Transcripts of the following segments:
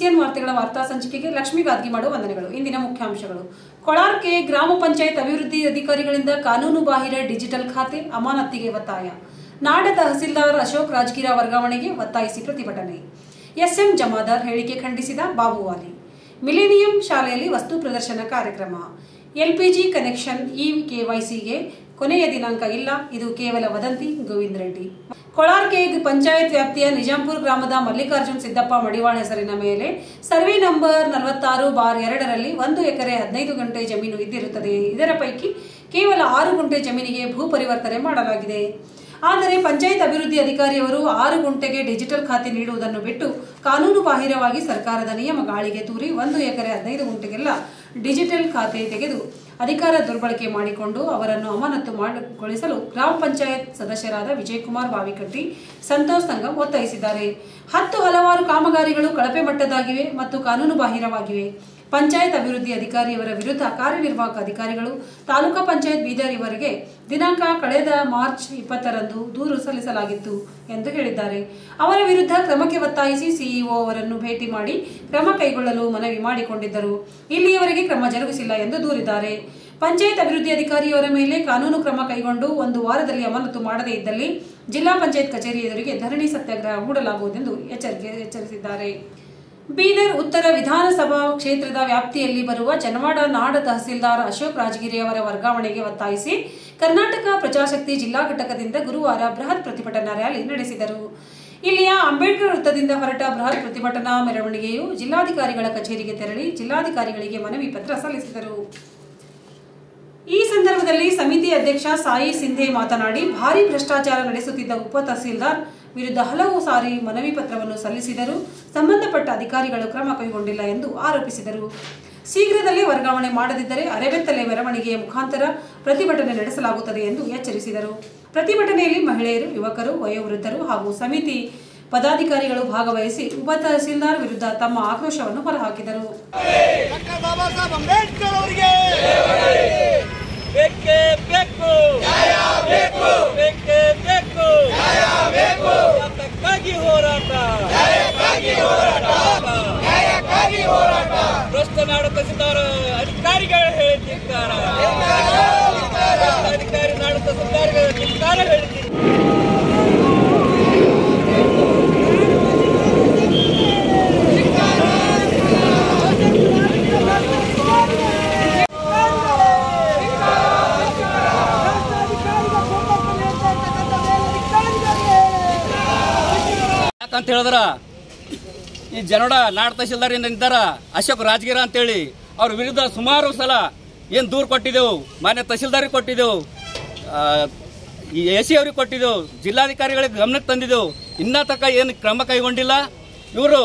BCN ವಾರ್ತೆಗಳ ವಾರ್ತಾ ಸಂಚಿಕೆಗೆ ಲಕ್ಷ್ಮೀ ಗಾದ್ಗಿ ಮಾಡುವ ವಂದನೆಗಳು. ಇಂದಿನ ಮುಖ್ಯಾಂಶಗಳು. ಕೋಲಾರಕ್ಕೆ ಗ್ರಾಮ ಪಂಚಾಯತ್ ಅಭಿವೃದ್ಧಿ ಅಧಿಕಾರಿಗಳಿಂದ ಕಾನೂನು ಬಾಹಿರ ಡಿಜಿಟಲ್ ಖಾತೆ ಅಮಾನತಿಗೆ ಒತ್ತಾಯ. ನಾಡ ತಹಸೀಲ್ದಾರ್ ಅಶೋಕ್ ರಾಜಗಿರ ವರ್ಗಾವಣೆಗೆ ಒತ್ತಾಯಿಸಿ ಪ್ರತಿಭಟನೆ. SM ಜಮಾದಾರ್ ಹೇಳಿಕೆ ಖಂಡಿಸಿದ ಬಾಬುವಾಲಿ. ಮಿಲೇನಿಯಂ ಶಾಲೆಯಲ್ಲಿ ವಸ್ತು ಪ್ರದರ್ಶನ ಕಾರ್ಯಕ್ರಮ. LPG ಕನೆಕ್ಷನ್ KYCಗೆ ಕೊನೆಯ ದಿನಾಂಕ ಇಲ್ಲ, ಇದು ಕೇವಲ ವದಂತಿ. ಗೋವಿಂದ ರೆಡ್ಡಿ. ಕೋಲಾರಕ್ಕೆ ಪಂಚಾಯತ್ ವ್ಯಾಪ್ತಿಯ ನಿಜಾಂಪುರ ಗ್ರಾಮದ ಮಲ್ಲಿಕಾರ್ಜುನ್ ಸಿದ್ದಪ್ಪ ಮಡಿವಾಳ ಹೆಸರಿನ ಮೇಲೆ ಸರ್ವೆ ನಂಬರ್ 46/2ರಲ್ಲಿ 1 ಎಕರೆ 15 ಗುಂಟೆ ಜಮೀನು ಇದ್ದಿರುತ್ತದೆ. ಇದರ ಪೈಕಿ ಕೇವಲ 6 ಗುಂಟೆ ಜಮೀನಿಗೆ ಭೂ ಪರಿವರ್ತನೆ ಮಾಡಲಾಗಿದೆ. ಆದರೆ ಪಂಚಾಯತ್ ಅಭಿವೃದ್ಧಿ ಅಧಿಕಾರಿಯವರು 6 ಗುಂಟೆಗೆ ಡಿಜಿಟಲ್ ಖಾತೆ ನೀಡುವುದನ್ನು ಬಿಟ್ಟು ಕಾನೂನು ಬಾಹಿರವಾಗಿ ಸರ್ಕಾರದ ನಿಯಮ ಗಾಳಿಗೆ ತೂರಿ 1 ಎಕರೆ 15 ಗುಂಟೆಗೆಲ್ಲ ಡಿಜಿಟಲ್ ಖಾತೆ ತೆಗೆದು ಅಧಿಕಾರ ದುರ್ಬಳಕೆ ಮಾಡಿಕೊಂಡು ಅವರನ್ನು ಅಮಾನತುಗೊಳಿಸಲು ಗ್ರಾಮ ಪಂಚಾಯತ್ ಸದಸ್ಯರಾದ ವಿಜಯಕುಮಾರ್ ಬಾವಿಕಟ್ಟಿ, ಸಂತೋಷ್ ಸಂಗಮ್ ಒತ್ತಾಯಿಸಿದ್ದಾರೆ. ಹಲವಾರು ಕಾಮಗಾರಿಗಳು ಕಳಪೆ ಮಟ್ಟದಾಗಿವೆ ಮತ್ತು ಕಾನೂನು ಬಾಹಿರವಾಗಿವೆ. ಪಂಚಾಯತ್ ಅಭಿವೃದ್ಧಿ ಅಧಿಕಾರಿಯವರ ವಿರುದ್ಧ ಕಾರ್ಯನಿರ್ವಾಹಕ ಅಧಿಕಾರಿಗಳು ತಾಲೂಕಾ ಪಂಚಾಯತ್ ಬೀದರ್ ಇವರಿಗೆ ದಿನಾಂಕ ಕಳೆದ ಮಾರ್ಚ್ 20ರಂದು ದೂರು ಸಲ್ಲಿಸಲಾಗಿತ್ತು ಎಂದು ಹೇಳಿದ್ದಾರೆ. ಅವರ ವಿರುದ್ಧ ಕ್ರಮಕ್ಕೆ ಒತ್ತಾಯಿಸಿ CEO ಅವರನ್ನು ಭೇಟಿ ಮಾಡಿ ಕ್ರಮ ಕೈಗೊಳ್ಳಲು ಮನವಿ ಮಾಡಿಕೊಂಡಿದ್ದರು. ಇಲ್ಲಿಯವರೆಗೆ ಕ್ರಮ ಜರುಗಿಸಿಲ್ಲ ಎಂದು ದೂರಿದ್ದಾರೆ. ಪಂಚಾಯತ್ ಅಭಿವೃದ್ಧಿ ಅಧಿಕಾರಿಯವರ ಮೇಲೆ ಕಾನೂನು ಕ್ರಮ ಕೈಗೊಂಡು 1 ವಾರದಲ್ಲಿ ಅಮಾನತು ಮಾಡದೇ ಇದ್ದಲ್ಲಿ ಜಿಲ್ಲಾ ಪಂಚಾಯತ್ ಕಚೇರಿ ಎದುರಿಗೆ ಧರಣಿ ಸತ್ಯಾಗ್ರಹ ಹೂಡಲಾಗುವುದೆಂದು ಎಚ್ಚರಿಸಿದ್ದಾರೆ. ಬೀದರ್ ಉತ್ತರ ವಿಧಾನಸಭಾ ಕ್ಷೇತ್ರದ ವ್ಯಾಪ್ತಿಯಲ್ಲಿ ಬರುವ ಜನವಾಡ ನಾಡ ತಹಸೀಲ್ದಾರ್ ಅಶೋಕ್ ರಾಜಗಿರಿ ಅವರ ವರ್ಗಾವಣೆಗೆ ಒತ್ತಾಯಿಸಿ ಕರ್ನಾಟಕ ಪ್ರಜಾಶಕ್ತಿ ಜಿಲ್ಲಾ ಘಟಕದಿಂದ ಗುರುವಾರ ಬೃಹತ್ ಪ್ರತಿಭಟನಾ ರ್ಯಾಲಿ ನಡೆಸಿದರು. ಇಲ್ಲಿಯ ಅಂಬೇಡ್ಕರ್ ವೃತ್ತದಿಂದ ಹೊರಟ ಬೃಹತ್ ಪ್ರತಿಭಟನಾ ಮೆರವಣಿಗೆಯು ಜಿಲ್ಲಾಧಿಕಾರಿಗಳ ಕಚೇರಿಗೆ ತೆರಳಿ ಜಿಲ್ಲಾಧಿಕಾರಿಗಳಿಗೆ ಮನವಿ ಪತ್ರ ಸಲ್ಲಿಸಿದರು. ಈ ಸಂದರ್ಭದಲ್ಲಿ ಸಮಿತಿ ಅಧ್ಯಕ್ಷ ಸಾಯಿ ಸಿಂಧೆ ಮಾತನಾಡಿ, ಭಾರೀ ಭ್ರಷ್ಟಾಚಾರ ನಡೆಸುತ್ತಿದ್ದ ಉಪ ತಹಸೀಲ್ದಾರ್ ವಿರುದ್ಧ ಹಲವು ಸಾರಿ ಮನವಿ ಪತ್ರವನ್ನು ಸಲ್ಲಿಸಿದರೂ ಸಂಬಂಧಪಟ್ಟ ಅಧಿಕಾರಿಗಳು ಕ್ರಮ ಕೈಗೊಂಡಿಲ್ಲ ಎಂದು ಆರೋಪಿಸಿದರು. ಶೀಘ್ರದಲ್ಲೇ ವರ್ಗಾವಣೆ ಮಾಡದಿದ್ದರೆ ಅರೆಬೆತ್ತಲೆ ಮೆರವಣಿಗೆಯ ಮುಖಾಂತರ ಪ್ರತಿಭಟನೆ ನಡೆಸಲಾಗುತ್ತದೆ ಎಂದು ಎಚ್ಚರಿಸಿದರು. ಪ್ರತಿಭಟನೆಯಲ್ಲಿ ಮಹಿಳೆಯರು, ಯುವಕರು, ವಯೋವೃದ್ಧರು ಹಾಗೂ ಸಮಿತಿ ಪದಾಧಿಕಾರಿಗಳು ಭಾಗವಹಿಸಿ ಉಪ ತಹಸೀಲ್ದಾರ್ ವಿರುದ್ಧ ತಮ್ಮ ಆಕ್ರೋಶವನ್ನು ಹೊರಹಾಕಿದರು. ಭ್ರಷ್ಟ ನಾಡ ತಹಸೀಲ್ದಾರ್ ಅಧಿಕಾರಿಗಳು ಹೇಳಿದ್ದಾರೆ. ಅಧಿಕಾರಿ ನಾಡ ತಹಸೀಲ್ದಾರ್ಗಳು ಧಿಕ್ಕಾರ ಹೇಳಿದ್ದಾರೆ. ಯಾಕಂತ ಹೇಳಿದ್ರ ಈ ಜನೋಡ ನಾಡ ತಹಸೀಲ್ದಾರ್ ಏನಿದ್ದಾರ ಅಶೋಕ್ ರಾಜಗಿರ ಅಂತೇಳಿ ಅವ್ರ ವಿರುದ್ಧ ಸುಮಾರು ಸಲ ಏನು ದೂರು ಕೊಟ್ಟಿದ್ದೆವು, ಮಾನ್ಯ ತಹಸೀಲ್ದಾರಿಗೆ ಕೊಟ್ಟಿದ್ದೆವು, ಈ AC ಅವ್ರಿಗೆ ಕೊಟ್ಟಿದ್ದೆವು, ಜಿಲ್ಲಾಧಿಕಾರಿಗಳಿಗೆ ಗಮನಕ್ಕೆ ತಂದಿದ್ದೆವು. ಇನ್ನ ತಕ್ಕ ಏನು ಕ್ರಮ ಕೈಗೊಂಡಿಲ್ಲ. ಇವರು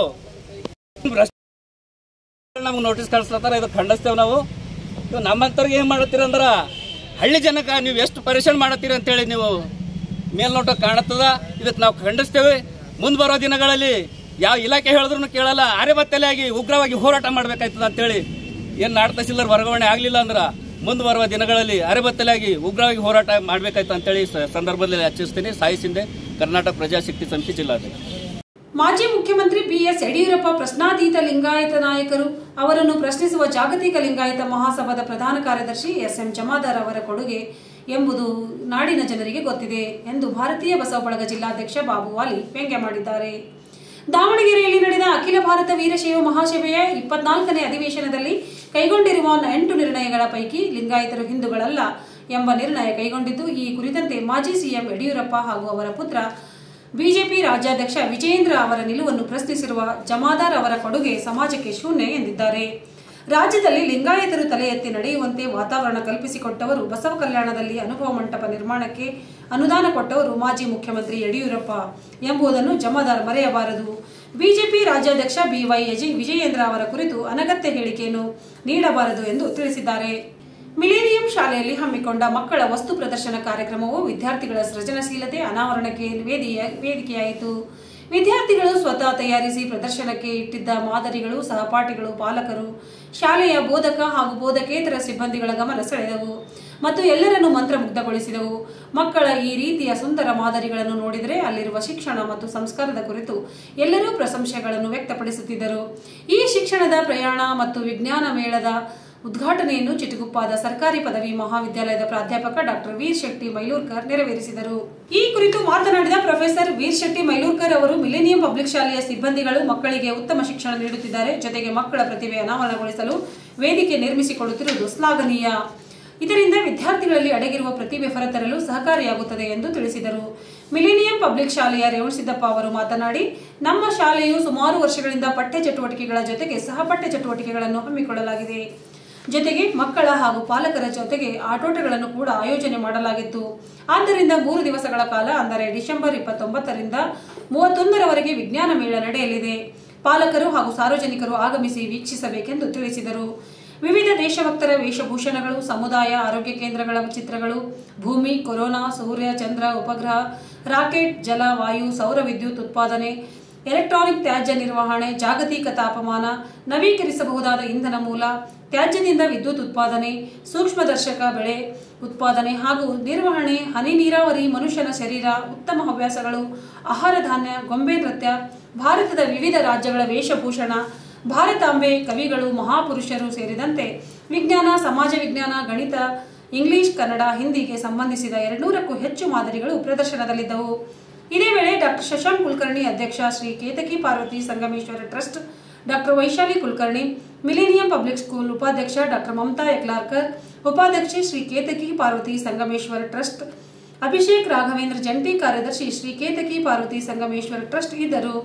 ನಮ್ಗೆ ನೋಟಿಸ್ ಕಳಿಸ್ಲತ್ತಾರ. ಇದು ಖಂಡಿಸ್ತೇವೆ ನಾವು. ಇವು ನಮ್ಮಂತವ್ರಿಗೆ ಏನ್ ಮಾಡತ್ತೀರ ಅಂದ್ರ ಹಳ್ಳಿ ಜನಕ್ಕೆ ನೀವು ಎಷ್ಟು ಪರಿಶ್ರಮ ಮಾಡತ್ತೀರಿ ಅಂತೇಳಿ ನೀವು ಮೇಲ್ನೋಟ ಕಾಣತ್ತದ. ಇದಕ್ಕೆ ನಾವು ಖಂಡಿಸ್ತೇವೆ. ಮುಂದೆ ಬರೋ ದಿನಗಳಲ್ಲಿ ಯಾವ ಇಲಾಖೆ ಹೇಳಿದ್ರು ಕೇಳಲ್ಲ, ಅರೆಬತ್ತಲೆಯಾಗಿ ಉಗ್ರವಾಗಿ ಹೋರಾಟ ಮಾಡ್ಬೇಕಾಯ್ತದ ಅಂತೇಳಿ. ಏನ್ ನಾಡ ತಹಸೀಲ್ದಾರ್ ವರ್ಗಾವಣೆ ಆಗ್ಲಿಲ್ಲ ಅಂದ್ರ ಮುಂದೆ ಬರುವ ದಿನಗಳಲ್ಲಿ ಅರೆಬತ್ತಲೆಯಾಗಿ ಉಗ್ರವಾಗಿ ಹೋರಾಟ ಮಾಡ್ಬೇಕಾಯ್ತು ಅಂತೇಳಿ ಸಂದರ್ಭದಲ್ಲಿ ಎಚ್ಚರಿಸ್ತೀನಿ. ಸಾಯಿ ಸಿಂಧೆ, ಕರ್ನಾಟಕ ಪ್ರಜಾಶಕ್ತಿ ಸಮಿತಿ ಜಿಲ್ಲಾಧ್ಯಕ್ಷ. ಮಾಜಿ ಮುಖ್ಯಮಂತ್ರಿ BS ಯಡಿಯೂರಪ್ಪ ಪ್ರಶ್ನಾತೀತ ಲಿಂಗಾಯತ ನಾಯಕರು ಅವರನ್ನು ಪ್ರಶ್ನಿಸುವ ಜಾಗತಿಕ ಲಿಂಗಾಯತ ಮಹಾಸಭಾದ ಪ್ರಧಾನ ಕಾರ್ಯದರ್ಶಿ SM ಜಮಾದಾರ್ ಅವರ ಕೊಡುಗೆ ಎಂಬುದು ನಾಡಿನ ಜನರಿಗೆ ಗೊತ್ತಿದೆ ಎಂದು ಭಾರತೀಯ ಬಸವ ಬಳಗ ಜಿಲ್ಲಾಧ್ಯಕ್ಷ ಬಾಬುವಾಲಿ ವ್ಯಂಗ್ಯ ಮಾಡಿದ್ದಾರೆ. ದಾವಣಗೆರೆಯಲ್ಲಿ ನಡೆದ ಅಖಿಲ ಭಾರತ ವೀರಶೈವ ಮಹಾಸಭೆಯ 24ನೇ ಅಧಿವೇಶನದಲ್ಲಿ ಕೈಗೊಂಡಿರುವ 8 ನಿರ್ಣಯಗಳ ಪೈಕಿ ಲಿಂಗಾಯತರು ಹಿಂದೂಗಳಲ್ಲ ಎಂಬ ನಿರ್ಣಯ ಕೈಗೊಂಡಿದ್ದು, ಈ ಕುರಿತಂತೆ ಮಾಜಿ CM ಯಡಿಯೂರಪ್ಪ ಹಾಗೂ ಅವರ ಪುತ್ರ ಬಿಜೆಪಿ ರಾಜ್ಯಾಧ್ಯಕ್ಷ ವಿಜಯೇಂದ್ರ ಅವರ ನಿಲುವನ್ನು ಪ್ರಶ್ನಿಸಿರುವ ಜಮಾದಾರ್ ಅವರ ಕೊಡುಗೆ ಸಮಾಜಕ್ಕೆ ಶೂನ್ಯ ಎಂದಿದ್ದಾರೆ. ರಾಜ್ಯದಲ್ಲಿ ಲಿಂಗಾಯತರು ತಲೆ ಎತ್ತಿ ನಡೆಯುವಂತೆ ವಾತಾವರಣ ಕಲ್ಪಿಸಿಕೊಟ್ಟವರು ಬಸವ ಕಲ್ಯಾಣದಲ್ಲಿ ಅನುಭವ ಮಂಟಪ ನಿರ್ಮಾಣಕ್ಕೆ ಅನುದಾನ ಕೊಟ್ಟವರು ಮಾಜಿ ಮುಖ್ಯಮಂತ್ರಿ ಯಡಿಯೂರಪ್ಪ ಎಂಬುದನ್ನು ಜಮಾದಾರ್ ಮರೆಯಬಾರದು. ಬಿಜೆಪಿ ರಾಜ್ಯಾಧ್ಯಕ್ಷ BY ವಿಜಯೇಂದ್ರ ಅವರ ಕುರಿತು ಅನಗತ್ಯ ಹೇಳಿಕೆಯನ್ನು ನೀಡಬಾರದು ಎಂದು ತಿಳಿಸಿದ್ದಾರೆ. ಮಿಲೇನಿಯಂ ಶಾಲೆಯಲ್ಲಿ ಹಮ್ಮಿಕೊಂಡ ಮಕ್ಕಳ ವಸ್ತು ಪ್ರದರ್ಶನ ಕಾರ್ಯಕ್ರಮವು ವಿದ್ಯಾರ್ಥಿಗಳ ಸೃಜನಶೀಲತೆ ಅನಾವರಣಕ್ಕೆ ವೇದಿಕೆಯಾಯಿತು. ವಿದ್ಯಾರ್ಥಿಗಳು ಸ್ವತಃ ತಯಾರಿಸಿ ಪ್ರದರ್ಶನಕ್ಕೆ ಇಟ್ಟಿದ್ದ ಮಾದರಿಗಳು ಸಹಪಾಠಿಗಳು, ಪಾಲಕರು, ಶಾಲೆಯ ಬೋಧಕ ಹಾಗೂ ಬೋಧಕೇತರ ಸಿಬ್ಬಂದಿಗಳ ಗಮನ ಸೆಳೆದವು. ಮತ್ತು ಎಲ್ಲರನ್ನೂ ಮಂತ್ರಮುಗ್ಧಗೊಳಿಸಿದವು. ಮಕ್ಕಳ ಈ ರೀತಿಯ ಸುಂದರ ಮಾದರಿಗಳನ್ನು ನೋಡಿದರೆ ಅಲ್ಲಿರುವ ಶಿಕ್ಷಣ ಮತ್ತು ಸಂಸ್ಕಾರದ ಕುರಿತು ಎಲ್ಲರೂ ಪ್ರಶಂಸೆಗಳನ್ನು ವ್ಯಕ್ತಪಡಿಸುತ್ತಿದ್ದರು. ಈ ಶಿಕ್ಷಣದ ಪ್ರಯಾಣ ಮತ್ತು ವಿಜ್ಞಾನ ಮೇಳದ ಉದ್ಘಾಟನೆಯನ್ನು ಚಿಟಗುಪ್ಪಾದ ಸರ್ಕಾರಿ ಪದವಿ ಮಹಾವಿದ್ಯಾಲಯದ ಪ್ರಾಧ್ಯಾಪಕ ಡಾಕ್ಟರ್ ವೀರ್ ಶೆಟ್ಟಿ ಮೈಲೂರ್ಕರ್ ನೆರವೇರಿಸಿದರು. ಈ ಕುರಿತು ಮಾತನಾಡಿದ ಪ್ರೊಫೆಸರ್ ವೀರ್ ಶೆಟ್ಟಿ ಮೈಲೂರ್ಕರ್ ಅವರು, ಮಿಲೇನಿಯಂ ಪಬ್ಲಿಕ್ ಶಾಲೆಯ ಸಿಬ್ಬಂದಿಗಳು ಮಕ್ಕಳಿಗೆ ಉತ್ತಮ ಶಿಕ್ಷಣ ನೀಡುತ್ತಿದ್ದಾರೆ. ಜೊತೆಗೆ ಮಕ್ಕಳ ಪ್ರತಿಭೆ ಅನಾವರಣಗೊಳಿಸಲು ವೇದಿಕೆ ನಿರ್ಮಿಸಿಕೊಡುತ್ತಿರುವುದು ಶ್ಲಾಘನೀಯ. ಇದರಿಂದ ವಿದ್ಯಾರ್ಥಿಗಳಲ್ಲಿ ಅಡಗಿರುವ ಪ್ರತಿಭೆ ಹೊರತರಲು ಸಹಕಾರಿಯಾಗುತ್ತದೆ ಎಂದು ತಿಳಿಸಿದರು. ಮಿಲೇನಿಯಂ ಪಬ್ಲಿಕ್ ಶಾಲೆಯ ರೇವಣಸಿದ್ದಪ್ಪ ಅವರು ಮಾತನಾಡಿ, ನಮ್ಮ ಶಾಲೆಯು ಸುಮಾರು ವರ್ಷಗಳಿಂದ ಪಠ್ಯ ಚಟುವಟಿಕೆಗಳ ಜೊತೆಗೆ ಸಹಪಠ್ಯ ಚಟುವಟಿಕೆಗಳನ್ನು ಹಮ್ಮಿಕೊಳ್ಳಲಾಗಿದೆ. ಜೊತೆಗೆ ಮಕ್ಕಳ ಹಾಗೂ ಪಾಲಕರ ಜೊತೆಗೆ ಆಟೋಟಗಳನ್ನು ಕೂಡ ಆಯೋಜನೆ ಮಾಡಲಾಗಿತ್ತು. ಆದ್ದರಿಂದ 3 ದಿವಸಗಳ ಕಾಲ ಅಂದರೆ ಡಿಸೆಂಬರ್ 29ರಿಂದ 31ರವರೆಗೆ ವಿಜ್ಞಾನ ಮೇಳ ನಡೆಯಲಿದೆ. ಪಾಲಕರು ಹಾಗೂ ಸಾರ್ವಜನಿಕರು ಆಗಮಿಸಿ ವೀಕ್ಷಿಸಬೇಕೆಂದು ತಿಳಿಸಿದರು. ವಿವಿಧ ದೇಶಭಕ್ತರ ವೇಷಭೂಷಣಗಳು, ಸಮುದಾಯ ಆರೋಗ್ಯ ಕೇಂದ್ರಗಳ ಚಿತ್ರಗಳು, ಭೂಮಿ, ಕೊರೋನಾ, ಸೂರ್ಯ, ಚಂದ್ರ, ಉಪಗ್ರಹ, ರಾಕೆಟ್, ಜಲ, ವಾಯು, ಸೌರ ವಿದ್ಯುತ್ ಉತ್ಪಾದನೆ, ಎಲೆಕ್ಟ್ರಾನಿಕ್ ತ್ಯಾಜ್ಯ ನಿರ್ವಹಣೆ, ಜಾಗತಿಕ ತಾಪಮಾನ, ನವೀಕರಿಸಬಹುದಾದ ಇಂಧನ ಮೂಲ, ತ್ಯಾಜ್ಯದಿಂದ ವಿದ್ಯುತ್ ಉತ್ಪಾದನೆ, ಸೂಕ್ಷ್ಮದರ್ಶಕ ಬೆಳೆ ಉತ್ಪಾದನೆ ಹಾಗೂ ನಿರ್ವಹಣೆ, ಹನಿ ನೀರಾವರಿ, ಮನುಷ್ಯನ ಶರೀರ, ಉತ್ತಮ ಹವ್ಯಾಸಗಳು, ಆಹಾರ ಧಾನ್ಯ, ಗೊಂಬೆ ನೃತ್ಯ, ಭಾರತದ ವಿವಿಧ ರಾಜ್ಯಗಳ ವೇಷಭೂಷಣ, ಭಾರತಾಂಬೆ, ಕವಿಗಳು, ಮಹಾಪುರುಷರು ಸೇರಿದಂತೆ ವಿಜ್ಞಾನ, ಸಮಾಜ ವಿಜ್ಞಾನ, ಗಣಿತ, ಇಂಗ್ಲಿಷ್, ಕನ್ನಡ, ಹಿಂದಿಗೆ ಸಂಬಂಧಿಸಿದ 200ಕ್ಕೂ ಹೆಚ್ಚು ಮಾದರಿಗಳು ಪ್ರದರ್ಶನದಲ್ಲಿದ್ದವು. ಇದೇ ವೇಳೆ ಡಾಕ್ಟರ್ ಶಶಾಂಕ್ ಕುಲಕರ್ಣಿ ಅಧ್ಯಕ್ಷ, Shri Ketaki Parvati Sangameshwara trust doctor Vaishali Kulkarni, millennium public school ಉಪಾಧ್ಯಕ್ಷ ಡಾಕ್ಟರ್ ಮಮತಾ ಯಕ್ಲಾರ್ಕರ್, ಉಪಾಧ್ಯಕ್ಷೆ ಶ್ರೀ ಕೇತಕಿ ಪಾರ್ವತಿ ಸಂಗಮೇಶ್ವರ ಟ್ರಸ್ಟ್ ಅಭಿಷೇಕ್ ರಾಘವೇಂದ್ರ, ಜಂಟಿ ಕಾರ್ಯದರ್ಶಿ ಶ್ರೀ ಕೇತಕಿ ಪಾರ್ವತಿ ಸಂಗಮೇಶ್ವರ ಟ್ರಸ್ಟ್ ಇದ್ದರು.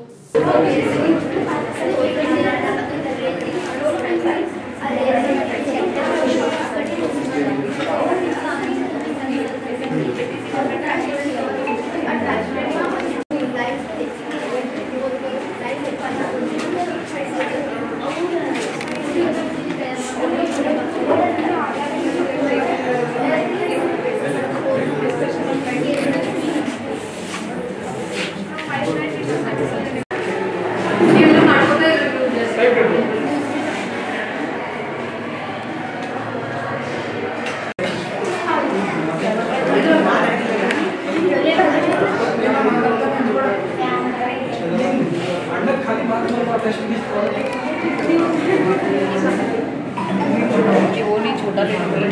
वो नहीं छोटा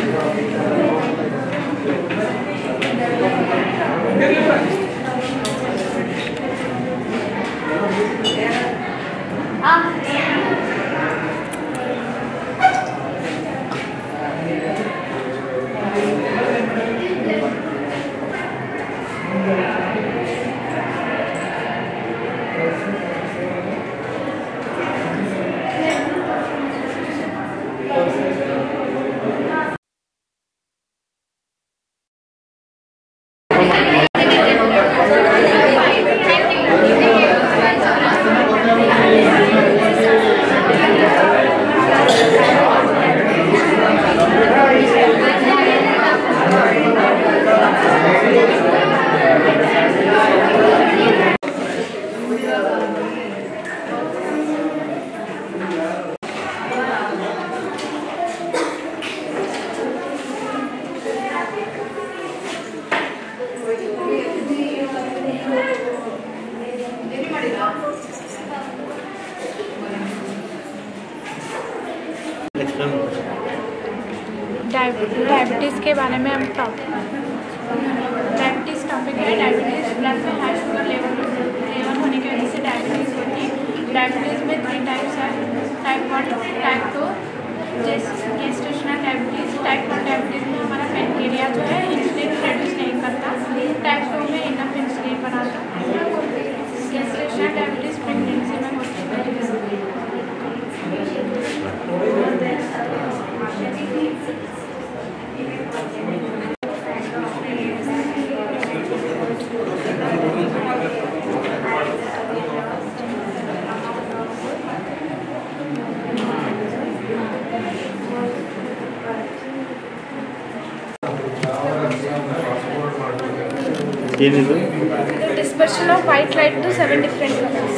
डायबिटीज़ के बारे में हम डायबिटीज़ टॉपिक है। डायबिटीज़ ब्लड में हाई शुगर लेवल होने की वजह से डायबिटीज़ होती है। डायबिटीज़ में 3 टाइप्स है, type 1, type 2, gestational diabetes. Type 1 diabetes में हमारा पेनक्रिया जो है इंसुलिन प्रोड्यूस नहीं करता। टाइप 2 में इनफ इंसुलिन बनाता। गेस्टेशनल डायबिटीज़ प्रेगनेंसी में होती है। Dispersion of white light to 7 different colors.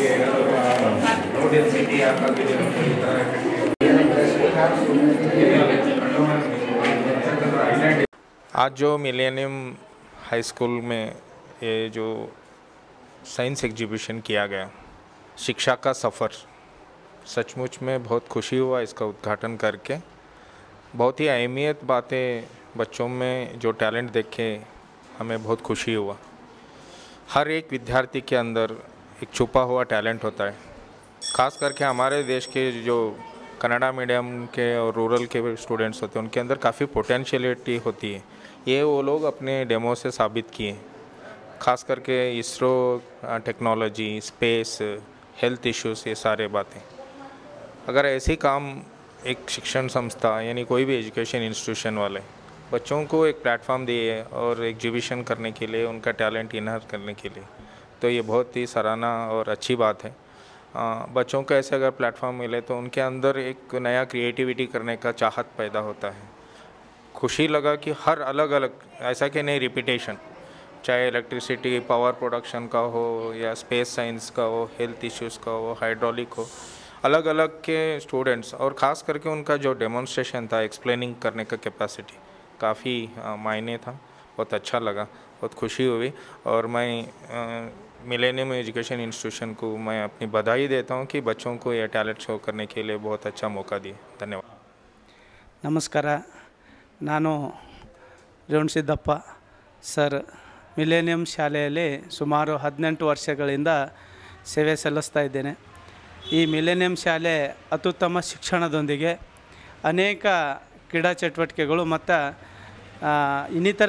आज जो मिलेनियम हाई स्कूल में ये जो साइंस एग्जीबिशन किया गया, शिक्षा का सफ़र, सचमुच में बहुत खुशी हुआ इसका उद्घाटन करके। बहुत ही अहमियत बातें, बच्चों में जो टैलेंट देखे हमें बहुत खुशी हुआ। हर एक विद्यार्थी के अंदर एक छुपा हुआ टैलेंट होता है। ख़ास करके हमारे देश के जो कन्नड़ा मीडियम के और रूरल के स्टूडेंट्स होते हैं, उनके अंदर काफ़ी पोटेंशियलिटी होती है। ये वो लोग अपने डेमो से साबित किए। ख़ास करके ISRO, technology, space, health issues, ये सारे बातें। अगर ऐसे काम एक शिक्षण संस्था यानी कोई भी एजुकेशन इंस्टीट्यूशन वाले बच्चों को एक प्लेटफॉर्म दिए और एग्जीबिशन करने के लिए, उनका टैलेंट इनहर करने के लिए, तो ये बहुत ही सराहना और अच्छी बात है। बच्चों को ऐसे अगर प्लेटफॉर्म मिले तो उनके अंदर एक नया क्रिएटिविटी करने का चाहत पैदा होता है। खुशी लगा कि हर अलग अलग, ऐसा कि नहीं रिपीटेशन, चाहे इलेक्ट्रिसिटी पावर प्रोडक्शन का हो या स्पेस साइंस का हो, हेल्थ इश्यूज़ का हो, हाइड्रोलिक हो, अलग अलग के स्टूडेंट्स, और ख़ास करके उनका जो डेमोन्स्ट्रेशन था, एक्सप्लेनिंग करने का कैपेसिटी काफ़ी मायने था। बहुत अच्छा लगा, बहुत खुशी हुई। और मैं मिलेनियम एजुकेशन इंस्टीट्यूशन को मैं अपनी बधाई देता हूँ कि बच्चों को यह टैलेंट शो करने के लिए बहुत अच्छा मौका दिए। धन्यवाद। ನಮಸ್ಕಾರ, ನಾನು ರೇವಣಸಿದ್ದಪ್ಪ ಸರ್. ಮಿಲೇನಿಯಂ ಶಾಲೆಯಲ್ಲಿ ಸುಮಾರು 18 ವರ್ಷಗಳಿಂದ ಸೇವೆ ಸಲ್ಲಿಸ್ತಾ ಇದ್ದೇನೆ. ಈ ಮಿಲೇನಿಯಂ ಶಾಲೆ ಅತ್ಯುತ್ತಮ ಶಿಕ್ಷಣದೊಂದಿಗೆ ಅನೇಕ ಕ್ರೀಡಾ ಚಟುವಟಿಕೆಗಳು ಮತ್ತು ಇನ್ನಿತರ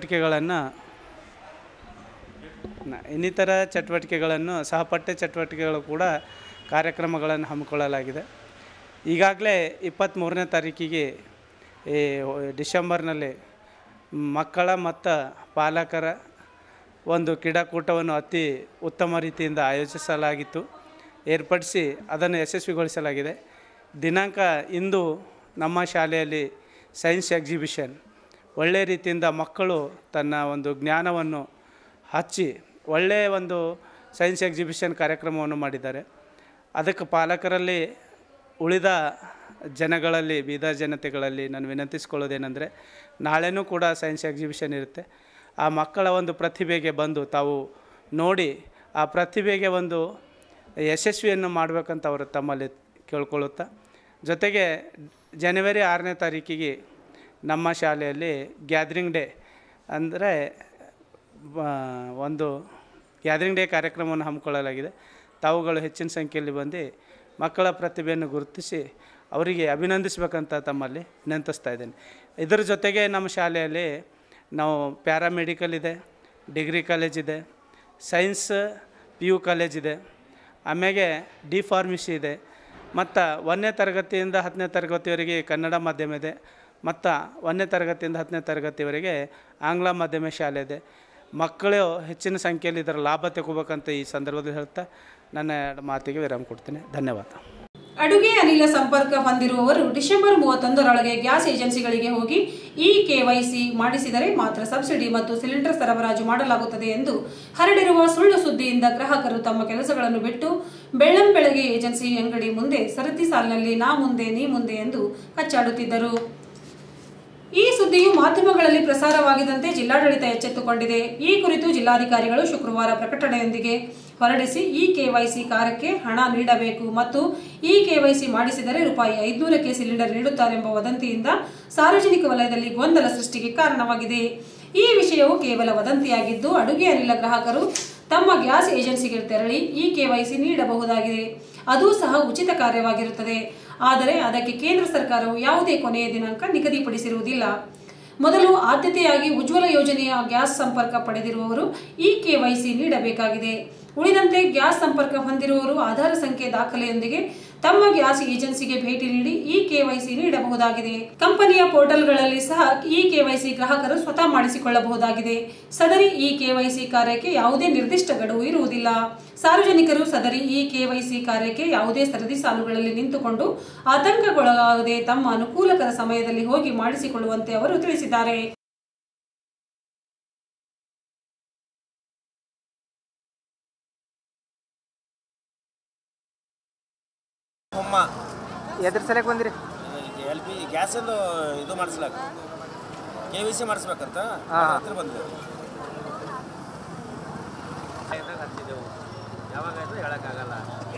ಚಟುವಟಿಕೆಗಳನ್ನು ಸಹಪಠ್ಯ ಚಟುವಟಿಕೆಗಳು ಕೂಡ ಕಾರ್ಯಕ್ರಮಗಳನ್ನು ಹಮ್ಮಿಕೊಳ್ಳಲಾಗಿದೆ. ಈಗಾಗಲೇ 23ನೇ ತಾರೀಕಿಗೆ ಈ ಡಿಸೆಂಬರ್ನಲ್ಲಿ ಮಕ್ಕಳ ಮತ್ತು ಪಾಲಕರ ಒಂದು ಕ್ರೀಡಾಕೂಟವನ್ನು ಅತಿ ಉತ್ತಮ ರೀತಿಯಿಂದ ಆಯೋಜಿಸಲಾಗಿತ್ತು, ಏರ್ಪಡಿಸಿ ಅದನ್ನು ಯಶಸ್ವಿಗೊಳಿಸಲಾಗಿದೆ. ದಿನಾಂಕ ಇಂದು ನಮ್ಮ ಶಾಲೆಯಲ್ಲಿ ಸೈನ್ಸ್ ಎಕ್ಸಿಬಿಷನ್ ಒಳ್ಳೆಯ ರೀತಿಯಿಂದ ಮಕ್ಕಳು ತನ್ನ ಒಂದು ಜ್ಞಾನವನ್ನು ಹಚ್ಚಿ ಒಳ್ಳೆಯ ಒಂದು ಸೈನ್ಸ್ ಎಕ್ಸಿಬಿಷನ್ ಕಾರ್ಯಕ್ರಮವನ್ನು ಮಾಡಿದ್ದಾರೆ. ಅದಕ್ಕೆ ಪಾಲಕರಲ್ಲಿ, ಉಳಿದ ಜನಗಳಲ್ಲಿ, ಬೀದರ್ ಜನತೆಗಳಲ್ಲಿ ನಾನು ವಿನಂತಿಸ್ಕೊಳ್ಳೋದೇನೆಂದರೆ, ನಾಳೆನೂ ಕೂಡ ಸೈನ್ಸ್ ಎಕ್ಸಿಬಿಷನ್ ಇರುತ್ತೆ. ಆ ಮಕ್ಕಳ ಒಂದು ಪ್ರತಿಭೆಗೆ ಬಂದು ತಾವು ನೋಡಿ ಆ ಪ್ರತಿಭೆಗೆ ಒಂದು ಯಶಸ್ವಿಯನ್ನು ಮಾಡಬೇಕಂತ ಅವರು ತಮ್ಮಲ್ಲಿ ಕೇಳ್ಕೊಳ್ಳುತ್ತಾ, ಜೊತೆಗೆ ಜನವರಿ 6ನೇ ತಾರೀಕಿಗೆ ನಮ್ಮ ಶಾಲೆಯಲ್ಲಿ ಗ್ಯಾದರಿಂಗ್ ಡೇ, ಅಂದರೆ ಒಂದು ಗ್ಯಾದರಿಂಗ್ ಡೇ ಕಾರ್ಯಕ್ರಮವನ್ನು ಹಮ್ಮಿಕೊಳ್ಳಲಾಗಿದೆ. ತಾವುಗಳು ಹೆಚ್ಚಿನ ಸಂಖ್ಯೆಯಲ್ಲಿ ಬಂದು ಮಕ್ಕಳ ಪ್ರತಿಭೆಯನ್ನು ಗುರುತಿಸಿ ಅವರಿಗೆ ಅಭಿನಂದಿಸಬೇಕಂತ ತಮ್ಮಲ್ಲಿ ವಿನಂತಿಸ್ತಾ ಇದ್ದೇನೆ. ಇದರ ಜೊತೆಗೆ ನಮ್ಮ ಶಾಲೆಯಲ್ಲಿ ನಾವು ಪ್ಯಾರಾಮೆಡಿಕಲ್ ಇದೆ, ಡಿಗ್ರಿ ಕಾಲೇಜ್ ಇದೆ, ಸೈನ್ಸ್ PU ಕಾಲೇಜ್ ಇದೆ, ಆಮೇಲೆ ಡಿ ಫಾರ್ಮಸಿ ಇದೆ, ಮತ್ತು 1ನೇ ತರಗತಿಯಿಂದ 10ನೇ ತರಗತಿವರೆಗೆ ಕನ್ನಡ ಮಾಧ್ಯಮ ಇದೆ, ಮತ್ತು 1ನೇ ತರಗತಿಯಿಂದ 10ನೇ ತರಗತಿವರೆಗೆ ಆಂಗ್ಲ ಮಾಧ್ಯಮ ಶಾಲೆ ಇದೆ. ಮಕ್ಕಳು ಹೆಚ್ಚಿನ ಸಂಖ್ಯೆಯಲ್ಲಿ ಇದರ ಲಾಭ ತಗೋಬೇಕಂತ ಈ ಸಂದರ್ಭದಲ್ಲಿ ಹೇಳ್ತಾ ನನ್ನ ಮಾತಿಗೆ ವಿರಾಮ ಕೊಡ್ತೀನಿ. ಧನ್ಯವಾದ. ಅಡುಗೆ ಅನಿಲ ಸಂಪರ್ಕ ಹೊಂದಿರುವವರು ಡಿಸೆಂಬರ್ 31ರೊಳಗೆ ಗ್ಯಾಸ್ ಏಜೆನ್ಸಿಗಳಿಗೆ ಹೋಗಿ KYC ಮಾಡಿಸಿದರೆ ಮಾತ್ರ ಸಬ್ಸಿಡಿ ಮತ್ತು ಸಿಲಿಂಡರ್ ಸರಬರಾಜು ಮಾಡಲಾಗುತ್ತದೆ ಎಂದು ಹರಡಿರುವ ಸುಳ್ಳು ಸುದ್ದಿಯಿಂದ ಗ್ರಾಹಕರು ತಮ್ಮ ಕೆಲಸಗಳನ್ನು ಬಿಟ್ಟು ಬೆಳ್ಳಂಬೆಳಗ್ಗೆ ಏಜೆನ್ಸಿ ಅಂಗಡಿ ಮುಂದೆ ಸರತಿ ಸಾಲಿನಲ್ಲಿ ನಾ ಮುಂದೆ ನೀ ಮುಂದೆ ಎಂದು ಕಚ್ಚಾಡುತ್ತಿದ್ದರು. ಈ ಸುದ್ದಿಯು ಮಾಧ್ಯಮಗಳಲ್ಲಿ ಪ್ರಸಾರವಾಗಿದ್ದಂತೆ ಜಿಲ್ಲಾಡಳಿತ ಎಚ್ಚೆತ್ತುಕೊಂಡಿದೆ. ಈ ಕುರಿತು ಜಿಲ್ಲಾಧಿಕಾರಿಗಳು ಶುಕ್ರವಾರ ಪ್ರಕಟಣೆಯೊಂದಿಗೆ ಹೊರಡಿಸಿ KYC ಕಾರ್ಯಕ್ಕೆ ಹಣ ನೀಡಬೇಕು ಮತ್ತು KYC ಮಾಡಿಸಿದರೆ ₹500ಕ್ಕೆ ಸಿಲಿಂಡರ್ ನೀಡುತ್ತಾರೆಂಬ ವದಂತಿಯಿಂದ ಸಾರ್ವಜನಿಕ ವಲಯದಲ್ಲಿ ಗೊಂದಲ ಸೃಷ್ಟಿಗೆ ಕಾರಣವಾಗಿದೆ. ಈ ವಿಷಯವು ಕೇವಲ ವದಂತಿಯಾಗಿದ್ದು, ಅಡುಗೆ ಅನಿಲ ಗ್ರಾಹಕರು ತಮ್ಮ ಗ್ಯಾಸ್ ಏಜೆನ್ಸಿಗೆ ತೆರಳಿ KYC ನೀಡಬಹುದಾಗಿದೆ. ಅದು ಸಹ ಉಚಿತ ಕಾರ್ಯವಾಗಿರುತ್ತದೆ. ಆದರೆ ಅದಕ್ಕೆ ಕೇಂದ್ರ ಸರ್ಕಾರವು ಯಾವುದೇ ಕೊನೆಯ ದಿನಾಂಕ ನಿಗದಿಪಡಿಸಿರುವುದಿಲ್ಲ. ಮೊದಲು ಆದ್ಯತೆಯಾಗಿ ಉಜ್ವಲ ಯೋಜನೆಯ ಗ್ಯಾಸ್ ಸಂಪರ್ಕ ಪಡೆದಿರುವವರು KYC ನೀಡಬೇಕಾಗಿದೆ. ಉಳಿದಂತೆ ಗ್ಯಾಸ್ ಸಂಪರ್ಕ ಹೊಂದಿರುವವರು ಆಧಾರ ಸಂಖ್ಯೆ ದಾಖಲೆಯೊಂದಿಗೆ ತಮ್ಮ ಗ್ಯಾಸ್ ಏಜೆನ್ಸಿಗೆ ಭೇಟಿ ನೀಡಿ KYC ನೀಡಬಹುದಾಗಿದೆ. ಕಂಪನಿಯ ಪೋರ್ಟಲ್ಗಳಲ್ಲಿ ಸಹ KYC ಗ್ರಾಹಕರು ಸ್ವತಃ ಮಾಡಿಸಿಕೊಳ್ಳಬಹುದಾಗಿದೆ. ಸದರಿ KYC ಕಾರ್ಯಕ್ಕೆ ಯಾವುದೇ ನಿರ್ದಿಷ್ಟ ಗಡುವು ಇರುವುದಿಲ್ಲ. ಸಾರ್ವಜನಿಕರು ಸದರಿ KYC ಕಾರ್ಯಕ್ಕೆ ಯಾವುದೇ ಸರದಿ ಸಾಲುಗಳಲ್ಲಿ ನಿಂತುಕೊಂಡು ಆತಂಕಗೊಳಗಾಗದೆ ತಮ್ಮ ಅನುಕೂಲಕರ ಸಮಯದಲ್ಲಿ ಹೋಗಿ ಮಾಡಿಸಿಕೊಳ್ಳುವಂತೆ ಅವರು ತಿಳಿಸಿದ್ದಾರೆ. ಎದ್ರ ಸಲಕ್ಕೆ ಬಂದಿರಿ? LP ಗ್ಯಾಸ್ ಇದು ಮಾಡಿಸ್ಲಾಕ KYC ಮಾಡಿಸ್ಬೇಕಂತ ಹತ್ರ ಬಂದಿದೆ. ಹಚ್ಚಿದೆವು ಯಾವಾಗಾಯ್ತು ಹೇಳೋಕ್ಕಾಗಲ್ಲ.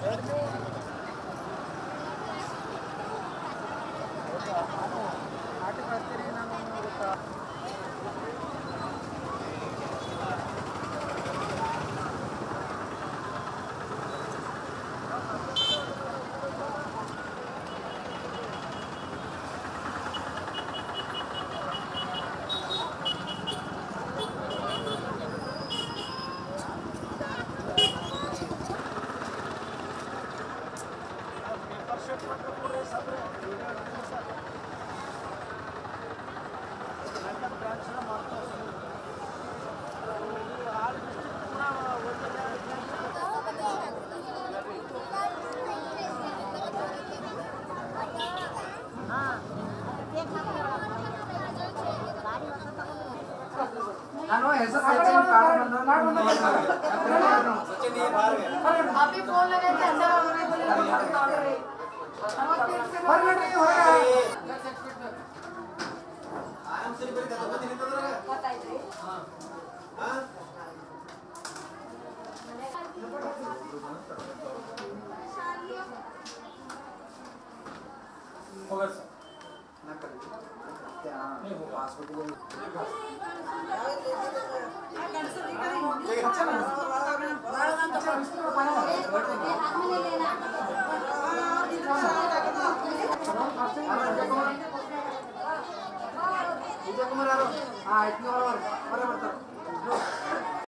ನಾನು ಹೆಸರು ಸಚಿನ್ ಕಾರ್ಡ್ अभी फोन लगे थे अंदर होगा सर ना कर नहीं होगा हॉस्पिटल